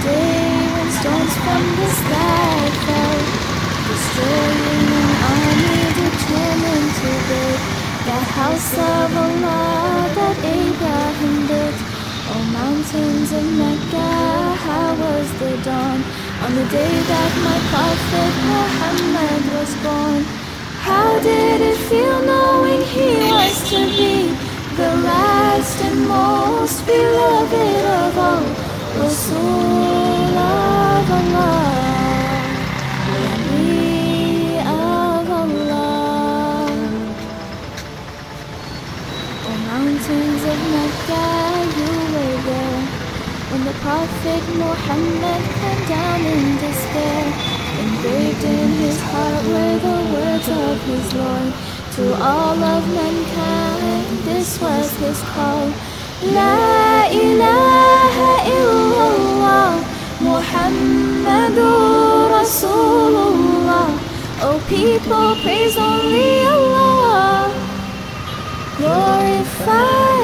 day when stones from the sky fell, destroying an army determined to build the house of Allah that Abraham built. O mountains of Mecca, how was the dawn on the day that my prophet Muhammad was born? How did it feel knowing he was to be the last and most beloved of all, Rasul of Allah, Nabi of Allah? O mountains of Mecca, you were there when the Prophet Muhammad came down in despair. Engraved in his heart were the words of his Lord to all of mankind. This was his call: La ilaha illallah, Muhammadur Rasulullah. O people, praise only Allah, glorify